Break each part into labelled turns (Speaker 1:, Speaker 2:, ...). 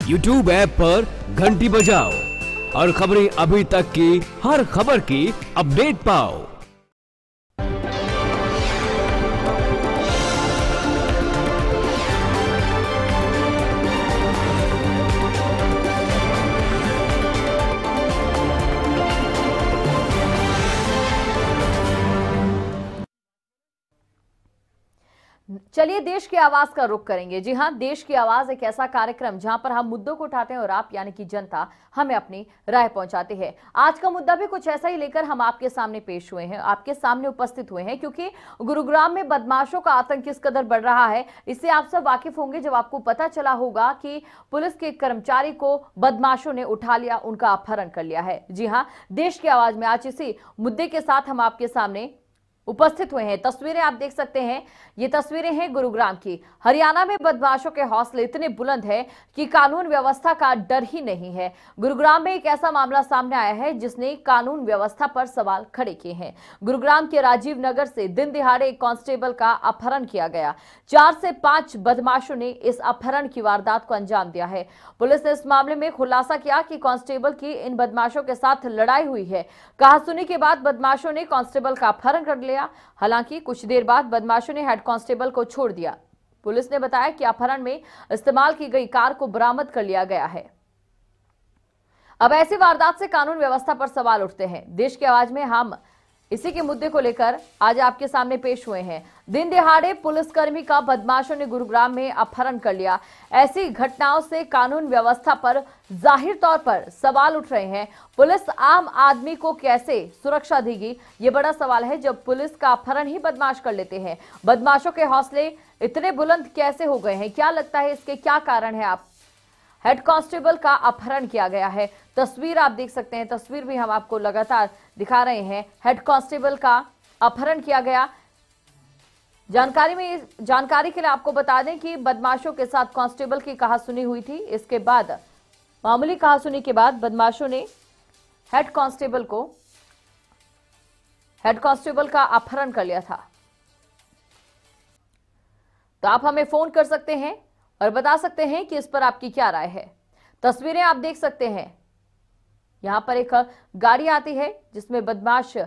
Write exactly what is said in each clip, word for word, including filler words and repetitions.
Speaker 1: YouTube app पर घंटी बजाओ और खबरें अभी तक की हर खबर की अपडेट पाओ।
Speaker 2: चलिए देश की आवाज का रुख करेंगे। जी हां, देश की आवाज एक ऐसा कार्यक्रम जहां पर हम मुद्दों को उठाते हैं और आप यानी कि जनता हमें अपनी राय पहुंचाते हैं। आज का मुद्दा भी कुछ ऐसा ही लेकर हम आपके सामने पेश हुए हैं, आपके सामने उपस्थित हुए हैं, क्योंकि गुरुग्राम में बदमाशों का आतंक किस कदर बढ़ रहा है इससे आप सब वाकिफ होंगे जब आपको पता चला होगा कि पुलिस के कर्मचारी को बदमाशों ने उठा लिया, उनका अपहरण कर लिया है। जी हाँ, देश की आवाज में आज इसी मुद्दे के साथ हम आपके सामने उपस्थित हुए हैं। तस्वीरें आप देख सकते हैं, ये तस्वीरें हैं गुरुग्राम की। हरियाणा में बदमाशों के हौसले इतने बुलंद है कि कानून व्यवस्था का डर ही नहीं है। गुरुग्राम में एक ऐसा मामला सामने आया है जिसने कानून व्यवस्था पर सवाल खड़े किए हैं। गुरुग्राम के राजीव नगर से दिन दिहाड़े एक कांस्टेबल का अपहरण किया गया। चार से पांच बदमाशों ने इस अपहरण की वारदात को अंजाम दिया है। पुलिस ने इस मामले में खुलासा किया कि कांस्टेबल की इन बदमाशों के साथ लड़ाई हुई है। कहासुनी के बाद बदमाशों ने कांस्टेबल का अपहरण कर लिया। हालांकि कुछ देर बाद बदमाशों ने हेड कांस्टेबल को छोड़ दिया। पुलिस ने बताया कि अपहरण में इस्तेमाल की गई कार को बरामद कर लिया गया है। अब ऐसी वारदात से कानून व्यवस्था पर सवाल उठते हैं। देश की आवाज में हम इसी के मुद्दे को लेकर आज आपके सामने पेश हुए हैं। दिन दिहाड़े पुलिसकर्मी का बदमाशों ने गुरुग्राम में अपहरण कर लिया। ऐसी घटनाओं से कानून व्यवस्था पर जाहिर तौर पर सवाल उठ रहे हैं। पुलिस आम आदमी को कैसे सुरक्षा देगी, ये बड़ा सवाल है जब पुलिस का अपहरण ही बदमाश कर लेते हैं। बदमाशों के हौसले इतने बुलंद कैसे हो गए हैं, क्या लगता है इसके क्या कारण है? आप हेड कांस्टेबल का अपहरण किया गया है। तस्वीर आप देख सकते हैं, तस्वीर भी हम आपको लगातार दिखा रहे हैं। हेड कांस्टेबल का अपहरण किया गया। जानकारी में जानकारी के लिए आपको बता दें कि बदमाशों के साथ कांस्टेबल की कहासुनी हुई थी। इसके बाद मामूली कहासुनी के बाद बदमाशों ने हेड कांस्टेबल को हेड कांस्टेबल का अपहरण कर लिया था। तो आप हमें फोन कर सकते हैं और बता सकते हैं कि इस पर आपकी क्या राय है। तस्वीरें आप देख सकते हैं, यहां पर एक गाड़ी आती है जिसमें बदमाश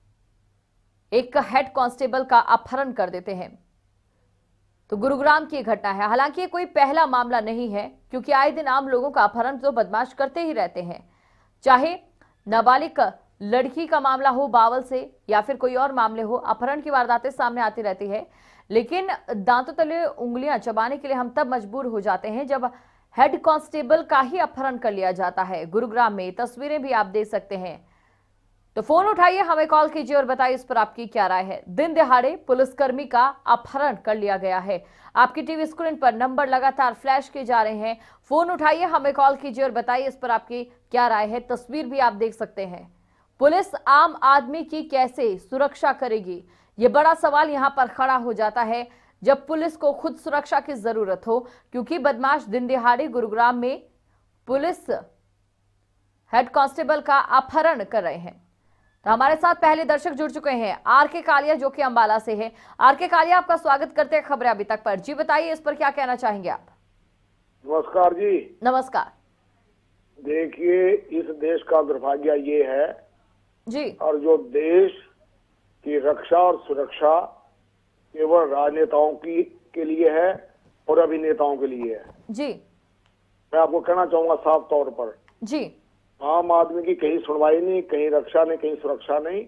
Speaker 2: एक हेड कांस्टेबल का अपहरण कर देते हैं। तो गुरुग्राम की घटना है। हालांकि ये कोई पहला मामला नहीं है, क्योंकि आए दिन आम लोगों का अपहरण तो बदमाश करते ही रहते हैं। चाहे नाबालिग लड़की का मामला हो बावल से या फिर कोई और मामले हो, अपहरण की वारदातें सामने आती रहती है। लेकिन दांतों तले उंगलियां चबाने के लिए हम तब मजबूर हो जाते हैं जब हेड कांस्टेबल का ही अपहरण कर लिया जाता है। गुरुग्राम में तस्वीरें भी आप देख सकते हैं। तो फोन उठाइए, हमें कॉल कीजिए और बताइए इस पर आपकी क्या राय है। दिन दिहाड़े पुलिसकर्मी का अपहरण कर लिया गया है। आपकी टीवी स्क्रीन पर नंबर लगातार फ्लैश किए जा रहे हैं। फोन उठाइए, हमें कॉल कीजिए और बताइए इस पर आपकी क्या राय है। तस्वीर भी आप देख सकते हैं। पुलिस आम आदमी की कैसे सुरक्षा करेगी, ये बड़ा सवाल यहां पर खड़ा हो जाता है जब पुलिस को खुद सुरक्षा की जरूरत हो, क्योंकि बदमाश दिन दिहाड़े गुरुग्राम में पुलिस हेड कांस्टेबल का अपहरण कर रहे हैं। तो हमारे साथ पहले दर्शक जुड़ चुके हैं, आर के कालिया, जो कि अंबाला से है। आर के कालिया, आपका स्वागत करते हैं खबरें अभी तक पर। जी बताइए, इस पर क्या कहना चाहेंगे आप?
Speaker 3: नमस्कार जी।
Speaker 2: नमस्कार।
Speaker 3: देखिए, इस देश का दुर्भाग्य ये है
Speaker 2: जी,
Speaker 3: और जो देश की रक्षा और सुरक्षा केवल राजनेताओं की के लिए है और अभिनेताओं के लिए है।
Speaker 2: जी,
Speaker 3: मैं आपको कहना चाहूंगा साफ तौर पर,
Speaker 2: जी,
Speaker 3: आम आदमी की कहीं सुनवाई नहीं, कहीं रक्षा नहीं, कहीं सुरक्षा नहीं,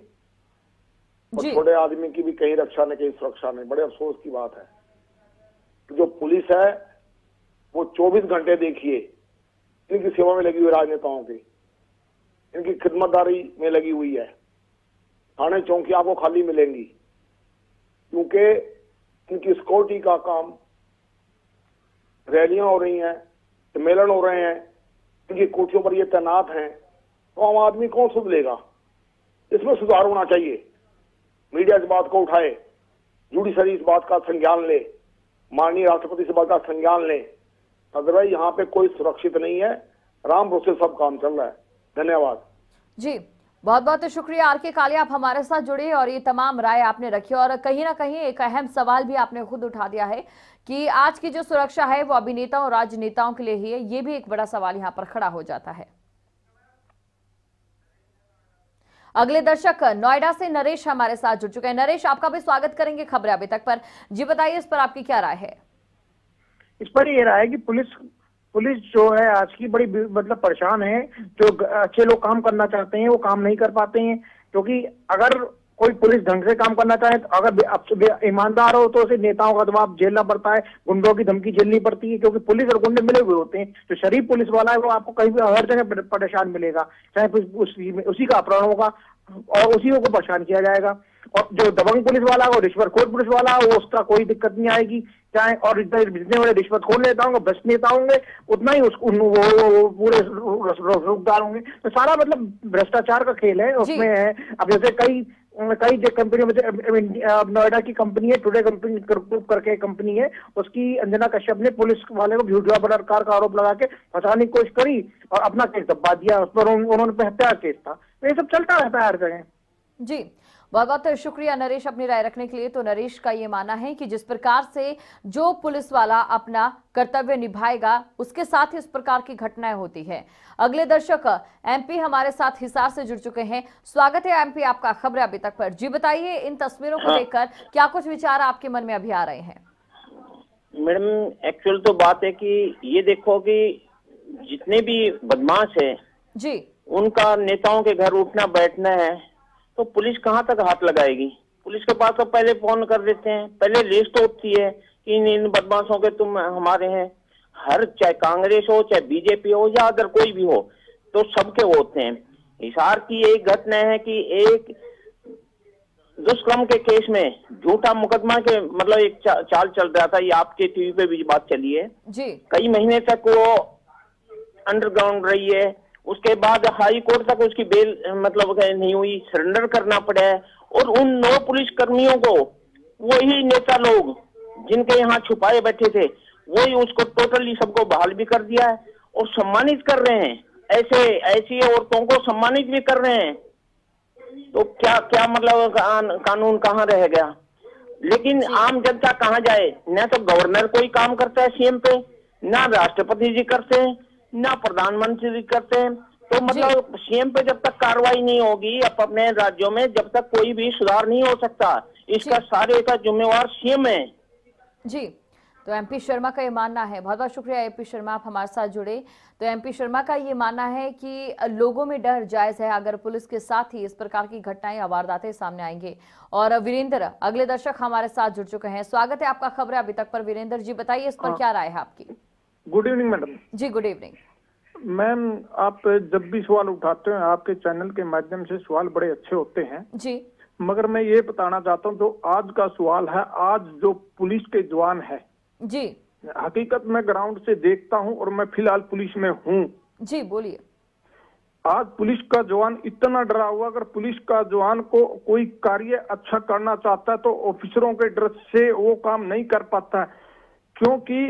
Speaker 3: और छोटे आदमी की भी कहीं रक्षा नहीं, कहीं सुरक्षा नहीं। बड़े अफसोस की बात है। जो पुलिस है वो चौबीस घंटे देखिए इनकी सेवा में लगी हुई, राजनेताओं की इनकी खिदमतदारी में लगी हुई है। थाने चौकी आपको खाली मिलेंगी, क्योंकि इनकी सिक्योरिटी का काम, रैलियां हो रही हैं, सम्मेलन हो रहे हैं, इनकी कोठियों पर ये तैनात हैं, तो आम आदमी कौन सुध लेगा? इसमें सुधार होना चाहिए। मीडिया इस बात को उठाए, जुडिशरी इस बात का संज्ञान ले, माननीय राष्ट्रपति इस बात का संज्ञान ले। अदरवाइज यहाँ पे कोई सुरक्षित नहीं है। राम भरोसे सब काम चल रहा है। धन्यवाद
Speaker 2: जी। बहुत बहुत शुक्रिया आर के कालिया, आप हमारे साथ जुड़े और ये तमाम राय आपने रखी और कहीं ना कहीं एक अहम सवाल भी आपने खुद उठा दिया है कि आज की जो सुरक्षा है वो अभिनेताओं और राजनेताओं के लिए ही है। ये भी एक बड़ा सवाल यहाँ पर खड़ा हो जाता है। अगले दर्शक नोएडा से नरेश हमारे साथ जुड़ चुके हैं। नरेश, आपका भी स्वागत करेंगे खबरें अभी तक पर। जी बताइए, इस पर आपकी क्या राय है?
Speaker 4: इस पर ये राय है कि पुलिस पुलिस जो है आज की बड़ी मतलब परेशान है। जो अच्छे लोग काम करना चाहते हैं वो काम नहीं कर पाते हैं, क्योंकि अगर कोई पुलिस ढंग से काम करना चाहे, अगर ईमानदार हो तो उसे नेताओं का दबाव झेलना पड़ता है, गुंडों की धमकी झेलनी पड़ती है, क्योंकि पुलिस और गुंडे मिले हुए होते हैं। जो शरीफ पुलिस वाला है वो आपको कहीं भी हर जगह परेशान मिलेगा, चाहे उसी, उसी का अपहरण होगा और उसी को परेशान किया जाएगा। और जो दबंग पुलिस वाला हो, रिश्वतखोर पुलिस वाला हो, उसका कोई दिक्कत नहीं आएगी, चाहे और जितने बड़े रिश्वतखोर नेता होंगे, भ्रष्ट नेता होंगे, उतना ही उसको वो, वो पूरे रोजगार होंगे। तो सारा मतलब भ्रष्टाचार का खेल है उसमें है। अब जैसे कई कई कंपनियों में नोएडा की कंपनी है, टुडे कंपनी करके कंपनी है, उसकी अंजना कश्यप ने पुलिस वाले को झूठा बलात्कार का आरोप लगा के फंसाने की कोशिश करी और अपना केस दबा दिया। उस पर उन्होंने हत्या केस था। तो ये सब चलता रहता है हर जगह।
Speaker 2: जी बहुत बहुत शुक्रिया नरेश अपनी राय रखने के लिए। तो नरेश का ये मानना है कि जिस प्रकार से जो पुलिस वाला अपना कर्तव्य निभाएगा उसके साथ ही इस प्रकार की घटनाएं होती है। अगले दर्शक एमपी हमारे साथ हिसार से जुड़ चुके हैं। स्वागत है एमपी आपका खबरें अभी तक पर। जी बताइए, इन तस्वीरों को देखकर क्या कुछ विचार आपके मन में अभी आ रहे हैं?
Speaker 5: मैडम, एक्चुअल तो बात है कि ये देखो कि जितने भी बदमाश है
Speaker 2: जी,
Speaker 5: उनका नेताओं के घर उठना बैठना है, तो पुलिस कहाँ तक हाथ लगाएगी? पुलिस के पास तो पहले फोन कर देते हैं, पहले लिस्ट होती है कि इन इन बदमाशों के तुम हमारे हैं। हर चाहे कांग्रेस हो, चाहे बीजेपी हो या अगर कोई भी हो, तो सबके होते हैं। हिसार की एक घटना है कि एक दुष्कर्म के केस में झूठा मुकदमा के मतलब एक चा, चाल चल रहा था। ये आपके टीवी पे भी बात चली है
Speaker 2: जी।
Speaker 5: कई महीने तक वो अंडरग्राउंड रही है, उसके बाद हाई कोर्ट तक उसकी बेल मतलब नहीं हुई, सरेंडर करना पड़ा है। और उन नौ पुलिस कर्मियों को वही नेता लोग जिनके यहाँ छुपाए बैठे थे वही उसको टोटली सबको बहाल भी कर दिया है और सम्मानित कर रहे हैं। ऐसे ऐसी औरतों को सम्मानित भी कर रहे हैं। तो क्या क्या मतलब कानून कहाँ रह गया? लेकिन आम जनता कहाँ जाए? न तो गवर्नर कोई काम करता है सीएम पे, ना राष्ट्रपति जी करते हैं, ना प्रधानमंत्री करते हैं। तो मतलब सीएम पे जब तक कार्रवाई नहीं होगी अपने राज्यों में, जब तक कोई भी सुधार नहीं हो सकता। इसका सारे का जिम्मेवार सीएम है
Speaker 2: जी। तो एमपी शर्मा का ये मानना है। बहुत बहुत शुक्रिया एमपी शर्मा, आप हमारे साथ जुड़े। तो एमपी शर्मा का ये मानना है कि लोगों में डर जायज है अगर पुलिस के साथ ही इस प्रकार की घटनाएं या वारदातें सामने आएंगे। और वीरेंद्र अगले दर्शक हमारे साथ जुड़ चुके हैं। स्वागत है आपका खबरें अभी तक पर। वीरेंद्र जी बताइए, इस पर क्या राय है आपकी?
Speaker 4: Good evening madam.
Speaker 2: जी गुड इवनिंग
Speaker 4: मैम। आप जब भी सवाल उठाते हैं आपके चैनल के माध्यम से सवाल बड़े अच्छे होते हैं
Speaker 2: जी,
Speaker 4: मगर मैं ये बताना चाहता हूँ, जो आज का सवाल है, आज जो पुलिस के जवान है
Speaker 2: जी,
Speaker 4: हकीकत में ग्राउंड से देखता हूँ और मैं फिलहाल पुलिस में हूँ
Speaker 2: जी, बोलिए।
Speaker 4: आज पुलिस का जवान इतना डरा हुआ, अगर पुलिस का जवान को कोई कार्य अच्छा करना चाहता है तो ऑफिसरों के डर से वो काम नहीं कर पाता है, क्योंकि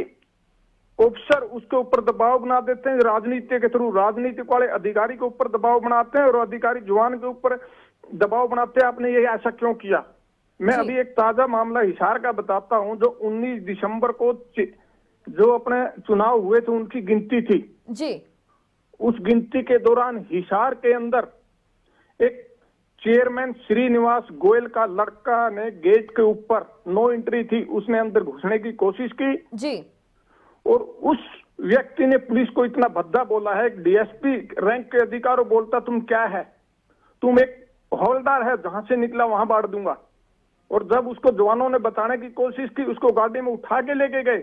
Speaker 4: ऑफिसर उसके ऊपर दबाव बना देते हैं राजनीति के थ्रू। राजनीतिक वाले अधिकारी के ऊपर दबाव बनाते हैं और अधिकारी जवान के ऊपर दबाव बनाते हैं, आपने ये ऐसा क्यों किया। मैं अभी एक ताजा मामला हिसार का बताता हूं। जो उन्नीस दिसंबर को जो अपने चुनाव हुए थे उनकी गिनती थी
Speaker 2: जी।
Speaker 4: उस गिनती के दौरान हिसार के अंदर एक चेयरमैन श्रीनिवास गोयल का लड़का ने गेट के ऊपर नो एंट्री थी, उसने अंदर घुसने की कोशिश की
Speaker 2: जी।
Speaker 4: और उस व्यक्ति ने पुलिस को इतना भद्दा बोला है, डीएसपी रैंक के अधिकारों बोलता तुम क्या है, तुम एक हवलदार है, जहां से निकला वहां बांट दूंगा। और जब उसको जवानों ने बताने की कोशिश की, उसको गाड़ी में उठा के लेके गए।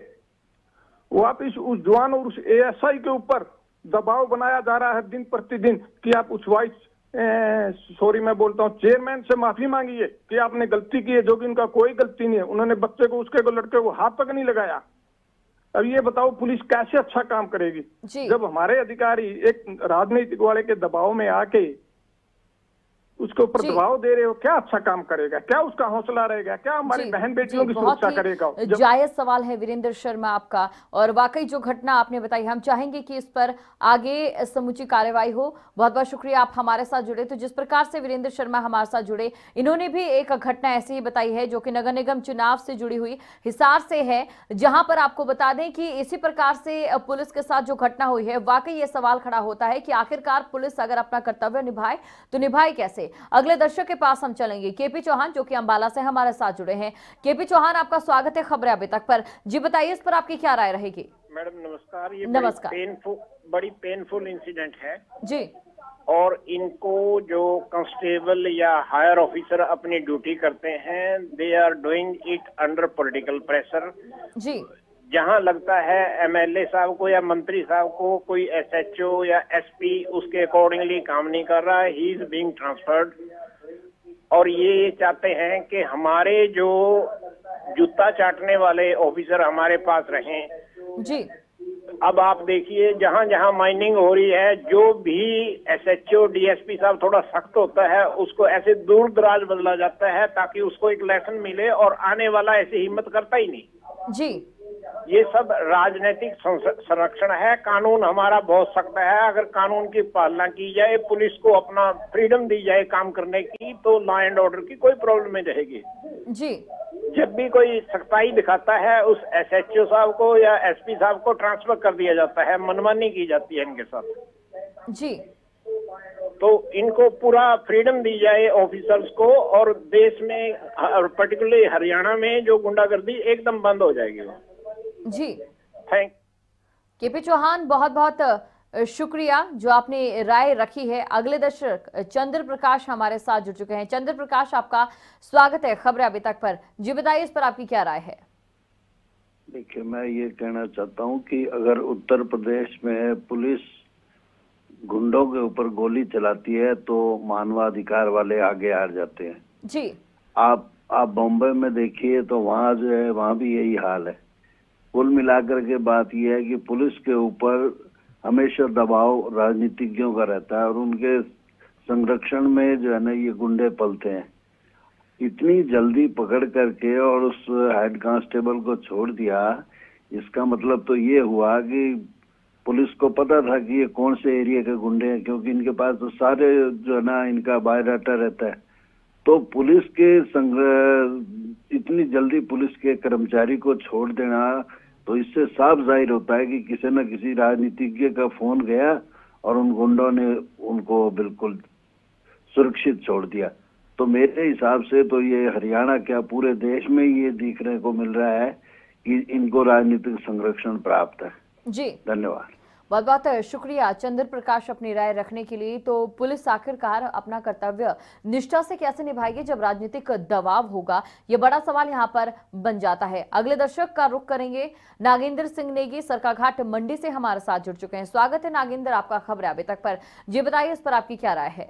Speaker 4: वापिस उस जवान और उस एएसआई के ऊपर दबाव बनाया जा रहा है दिन प्रतिदिन कि आप उस वाइस सॉरी मैं बोलता हूँ चेयरमैन से माफी मांगिए कि आपने गलती की है, जो कि उनका कोई गलती नहीं है। उन्होंने बच्चे को उसके को लड़के को हाथ तक नहीं लगाया। अब ये बताओ पुलिस कैसे अच्छा काम करेगी जब हमारे अधिकारी एक राजनीतिक वाले के दबाव में आके उसके ऊपर दबाव दे रहे हो, क्या अच्छा काम करेगा? क्या उसका हौसला रहेगा? क्या हमारी बहन बेटियों की सुरक्षा करेगा?
Speaker 2: जायज सवाल है वीरेंद्र शर्मा आपका, और वाकई जो घटना आपने बताई, हम चाहेंगे कि इस पर आगे समुची कार्रवाई हो। बहुत बहुत शुक्रिया आप हमारे साथ जुड़े। तो जिस प्रकार से वीरेंद्र शर्मा हमारे साथ जुड़े, इन्होंने भी एक घटना ऐसी ही बताई है जो कि नगर निगम चुनाव से जुड़ी हुई हिसार से है, जहां पर आपको बता दें कि इसी प्रकार से पुलिस के साथ जो घटना हुई है, वाकई ये सवाल खड़ा होता है कि आखिरकार पुलिस अगर अपना कर्तव्य निभाए तो निभाए कैसे। अगले दर्शक के पास हम चलेंगे, केपी चौहान जो कि अंबाला से हमारे साथ जुड़े हैं। केपी चौहान, आपका स्वागत है खबरें अभी तक पर। जी बताइए, इस पर आपकी क्या राय रहेगी?
Speaker 5: मैडम नमस्कार। ये
Speaker 2: नमस्कार।
Speaker 5: बड़ी पेनफुल बड़ी पेनफुल इंसिडेंट है
Speaker 2: जी,
Speaker 5: और इनको जो कांस्टेबल या हायर ऑफिसर अपनी ड्यूटी करते हैं, they are doing it under political pressure.
Speaker 2: जी,
Speaker 5: जहां लगता है एमएलए साहब को या मंत्री साहब को कोई एसएचओ या एसपी उसके अकॉर्डिंगली काम नहीं कर रहा है, ही इज बीइंग ट्रांसफर्ड। और ये चाहते हैं कि हमारे जो जूता चाटने वाले ऑफिसर हमारे पास रहें।
Speaker 2: जी,
Speaker 5: अब आप देखिए, जहां जहां माइनिंग हो रही है, जो भी एसएचओ डीएसपी साहब थोड़ा सख्त होता है, उसको ऐसे दूर दराज बदला जाता है ताकि उसको एक लेसन मिले, और आने वाला ऐसी हिम्मत करता ही नहीं।
Speaker 2: जी,
Speaker 5: ये सब राजनीतिक संरक्षण है। कानून हमारा बहुत सख्त है। अगर कानून की पालना की जाए, पुलिस को अपना फ्रीडम दी जाए काम करने की, तो लॉ एंड ऑर्डर की कोई प्रॉब्लम नहीं रहेगी।
Speaker 2: जी,
Speaker 5: जब भी कोई सख्ताई दिखाता है, उस एसएचओ साहब को या एसपी साहब को ट्रांसफर कर दिया जाता है, मनमानी की जाती है इनके साथ।
Speaker 2: जी,
Speaker 5: तो इनको पूरा फ्रीडम दी जाए ऑफिसर्स को, और देश में और पर्टिकुलरली हरियाणा में जो गुंडागर्दी एकदम बंद हो जाएगी वो।
Speaker 2: जी,
Speaker 5: थैंक
Speaker 2: केपी चौहान, बहुत बहुत शुक्रिया जो आपने राय रखी है। अगले दर्शक चंद्र प्रकाश हमारे साथ जुड़ चुके हैं। चंद्र प्रकाश, आपका स्वागत है खबरें अभी तक पर। जी बताइए, इस पर आपकी क्या राय है?
Speaker 6: देखिए, मैं ये कहना चाहता हूँ कि अगर उत्तर प्रदेश में पुलिस गुंडों के ऊपर गोली चलाती है तो मानवाधिकार वाले आगे आ जाते हैं।
Speaker 2: जी,
Speaker 6: आप आप बॉम्बे में देखिए तो वहाँ जो है, वहाँ भी यही हाल है। कुल मिलाकर के बात यह है कि पुलिस के ऊपर हमेशा दबाव राजनीतिज्ञों का रहता है, और उनके संरक्षण में जो है ना ये गुंडे पलते हैं। इतनी जल्दी पकड़ करके और उस हेड कांस्टेबल को छोड़ दिया, इसका मतलब तो ये हुआ कि पुलिस को पता था कि ये कौन से एरिया के गुंडे हैं, क्योंकि इनके पास तो सारे जो है ना इनका बायोडाटा रहता है। तो पुलिस के संग्रह इतनी जल्दी पुलिस के कर्मचारी को छोड़ देना, तो इससे साफ जाहिर होता है कि किसी न किसी राजनीतिज्ञ का फोन गया और उन गुंडों ने उनको बिल्कुल सुरक्षित छोड़ दिया। तो मेरे हिसाब से तो ये हरियाणा क्या पूरे देश में ये देखने को मिल रहा है कि इनको राजनीतिक संरक्षण प्राप्त है।
Speaker 2: जी,
Speaker 6: धन्यवाद।
Speaker 2: बहुत बहुत शुक्रिया चंद्र प्रकाश अपनी राय रखने के लिए। तो पुलिस आखिरकार अपना कर्तव्य निष्ठा से कैसे निभाएगी जब राजनीतिक दबाव होगा, ये बड़ा सवाल यहाँ पर बन जाता है। अगले दर्शक का रुख करेंगे। नागेंद्र सिंह नेगी सरकाघाट मंडी से हमारे साथ जुड़ चुके हैं। स्वागत है नागेंद्र, आपका खबर अभी तक पर। जी बताइए, इस पर आपकी क्या राय है?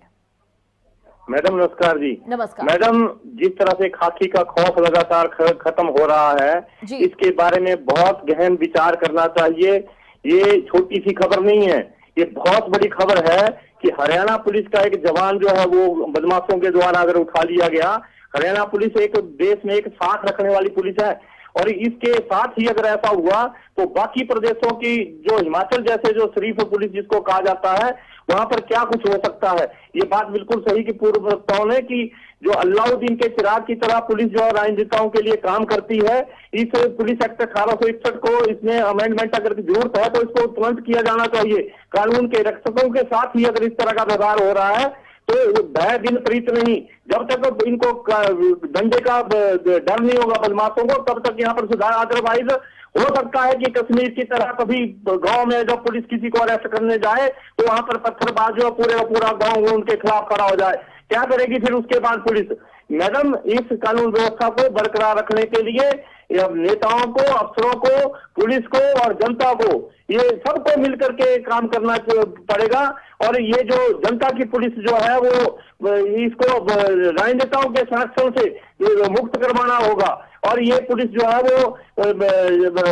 Speaker 7: मैडम नमस्कार जी।
Speaker 2: नमस्कार
Speaker 7: मैडम, जिस तरह से खाकी का खौफ लगातार खत्म हो रहा है, इसके बारे में बहुत गहन विचार करना चाहिए। ये छोटी सी खबर नहीं है, ये बहुत बड़ी खबर है कि हरियाणा पुलिस का एक जवान जो है वो बदमाशों के द्वारा अगर उठा लिया गया। हरियाणा पुलिस एक देश में एक साथ रखने वाली पुलिस है, और इसके साथ ही अगर ऐसा हुआ तो बाकी प्रदेशों की जो हिमाचल जैसे जो शरीफ पुलिस जिसको कहा जाता है, वहां पर क्या कुछ हो सकता है। ये बात बिल्कुल सही की पूर्व वक्ताओं ने कि जो अल्लाउद्दीन के चिराग की तरह पुलिस जो राजनेताओं के लिए काम करती है, इस पुलिस एक्ट अठारह सौ इकसठ को इसमें अमेंडमेंट अगर जरूरत है तो इसको तुरंत किया जाना चाहिए। कानून के रक्षकों के साथ ही अगर इस तरह का व्यवहार हो रहा है तो भय दिन प्रीत नहीं। जब तक इनको डंडे का डर नहीं होगा बदमाशों को, तब तक यहाँ पर सुधार। अदरवाइज हो सकता है कि कश्मीर की तरह कभी गांव में जब पुलिस किसी को अरेस्ट करने जाए तो वहां पर पत्थरबाज जो पूरे पूरा गांव उनके खिलाफ खड़ा हो जाए। क्या करेगी फिर उसके बाद पुलिस? मैडम, इस कानून व्यवस्था को बरकरार रखने के लिए नेताओं को, अफसरों को, पुलिस को और जनता को, ये सबको मिलकर के काम करना पड़ेगा। और ये जो जनता की पुलिस जो है वो इसको राजनेताओं के संरक्षण से मुक्त करवाना होगा। और ये पुलिस जो है वो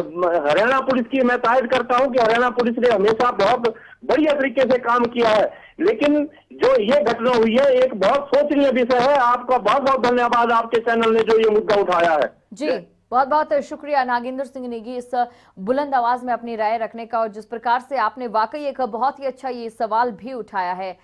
Speaker 7: हरियाणा पुलिस की मैं तारीफ करता हूं कि हरियाणा पुलिस ने हमेशा बहुत बढ़िया तरीके से काम किया है। लेकिन जो ये घटना हुई है एक बहुत सोचनीय विषय है। आपका बहुत बहुत धन्यवाद, आपके चैनल ने जो ये मुद्दा उठाया है।
Speaker 2: जी बहुत बहुत शुक्रिया नागेंद्र सिंह नेगी इस बुलंद आवाज में अपनी राय रखने का, और जिस प्रकार से आपने वाकई एक बहुत ही अच्छा ये सवाल भी उठाया है।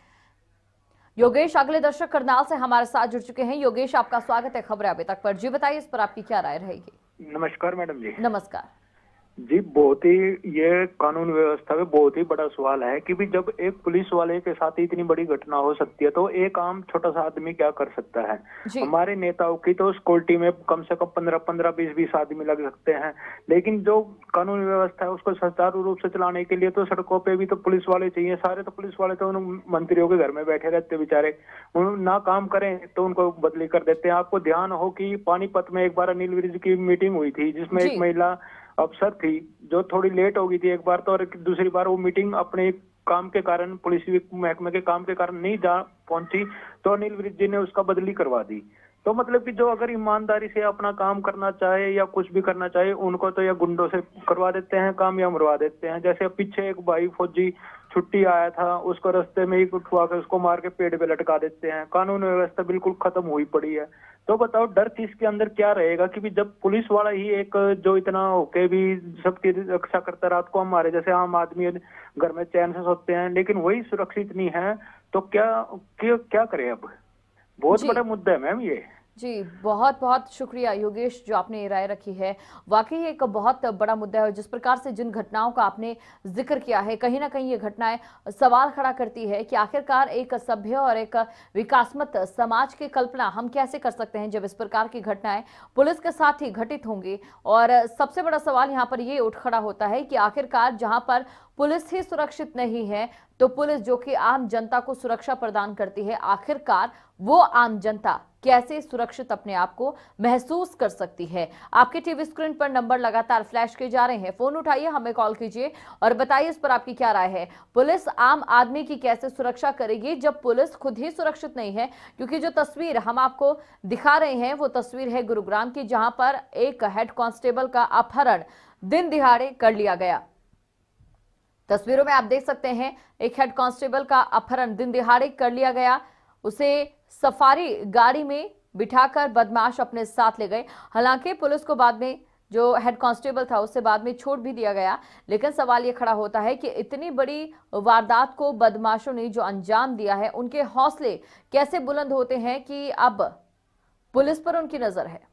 Speaker 2: योगेश अगले दर्शक करनाल से हमारे साथ जुड़ चुके हैं। योगेश, आपका स्वागत है खबरें अभी तक पर। जी बताइए, इस पर आपकी क्या राय रहेगी?
Speaker 8: नमस्कार मैडम जी।
Speaker 2: नमस्कार
Speaker 8: जी, बहुत ही ये कानून व्यवस्था में बहुत ही बड़ा सवाल है कि भी जब एक पुलिस वाले के साथ इतनी बड़ी घटना हो सकती है तो एक आम छोटा सा आदमी क्या कर सकता है। हमारे नेताओं की तो सिक्योरिटी में कम से कम पंद्रह पंद्रह बीस बीस आदमी लग सकते हैं, लेकिन जो कानून व्यवस्था है उसको सुचारू रूप से चलाने के लिए तो सड़कों पे भी तो पुलिस वाले चाहिए। सारे तो पुलिस वाले तो उन मंत्रियों के घर में बैठे रहते बेचारे, ना काम करें तो उनको बदली कर देते हैं। आपको ध्यान हो कि पानीपत में एक बार अनिल विज की मीटिंग हुई थी जिसमें एक महिला अफसर थी जो थोड़ी लेट हो गई थी एक बार तो, और दूसरी बार वो मीटिंग अपने काम के कारण, पुलिस महकमे के काम के कारण नहीं जा पहुंची तो अनिल विज जी ने उसका बदली करवा दी। तो मतलब कि जो अगर ईमानदारी से अपना काम करना चाहे या कुछ भी करना चाहे उनको तो या गुंडों से करवा देते हैं काम या मरवा देते हैं। जैसे पीछे एक भाई फौजी छुट्टी आया था, उसको रास्ते में ही उठवा के उसको मार के पेड़ पे लटका देते हैं। कानून व्यवस्था बिल्कुल खत्म हुई पड़ी है। तो बताओ डर किसके अंदर क्या रहेगा कि भी जब पुलिस वाला ही एक जो इतना होके भी सबकी रक्षा करता, रात को हमारे जैसे आम आदमी घर में चैन से सोते हैं लेकिन वही सुरक्षित नहीं है, तो क्या क्या, क्या करें? अब बहुत बड़ा मुद्दा है मैम ये।
Speaker 2: जी बहुत बहुत शुक्रिया योगेश, जो आपने राय रखी है। वाकई एक बहुत बड़ा मुद्दा है। जिस प्रकार से जिन घटनाओं का आपने जिक्र किया है, कहीं ना कहीं ये घटनाएं सवाल खड़ा करती है कि आखिरकार एक सभ्य और एक विकासमत समाज की कल्पना हम कैसे कर सकते हैं जब इस प्रकार की घटनाएं पुलिस के साथ ही घटित होंगी। और सबसे बड़ा सवाल यहाँ पर ये उठ खड़ा होता है कि आखिरकार जहां पर पुलिस ही सुरक्षित नहीं है तो पुलिस जो कि आम जनता को सुरक्षा प्रदान करती है, आखिरकार वो आम जनता कैसे सुरक्षित अपने आप को महसूस कर सकती है। आपके टीवी स्क्रीन पर नंबर लगातार फ्लैश किए जा रहे हैं, फोन उठाइए, हमें कॉल कीजिए और बताइए इस पर आपकी क्या राय है। पुलिस आम आदमी की कैसे सुरक्षा करेगी जब पुलिस खुद ही सुरक्षित नहीं है? क्योंकि जो तस्वीर हम आपको दिखा रहे हैं वो तस्वीर है गुरुग्राम की, जहां पर एक हेड कांस्टेबल का अपहरण दिन दिहाड़े कर लिया गया। तस्वीरों में आप देख सकते हैं एक हेड कांस्टेबल का अपहरण दिन दिहाड़े कर लिया गया। उसे सफारी गाड़ी में बिठाकर बदमाश अपने साथ ले गए। हालांकि पुलिस को बाद में, जो हेड कांस्टेबल था उससे बाद में छोड़ भी दिया गया, लेकिन सवाल ये खड़ा होता है कि इतनी बड़ी वारदात को बदमाशों ने जो अंजाम दिया है उनके हौसले कैसे बुलंद होते हैं कि अब पुलिस पर उनकी नजर है।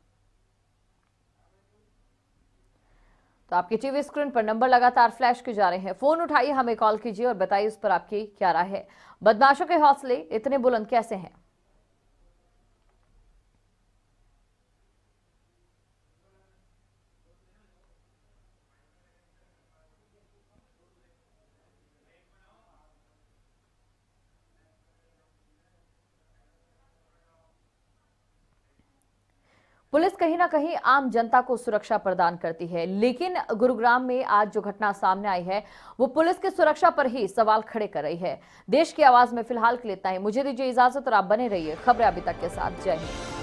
Speaker 2: तो आपके टीवी स्क्रीन पर नंबर लगातार फ्लैश किए जा रहे हैं, फोन उठाइए, हमें कॉल कीजिए और बताइए उस पर आपकी क्या राय है। बदमाशों के हौसले इतने बुलंद कैसे हैं? पुलिस कहीं ना कहीं आम जनता को सुरक्षा प्रदान करती है, लेकिन गुरुग्राम में आज जो घटना सामने आई है वो पुलिस की सुरक्षा पर ही सवाल खड़े कर रही है। देश की आवाज में फिलहाल के लिए इतना ही। मुझे दीजिए इजाजत और आप बने रहिए खबरें अभी तक के साथ। जय हिंद।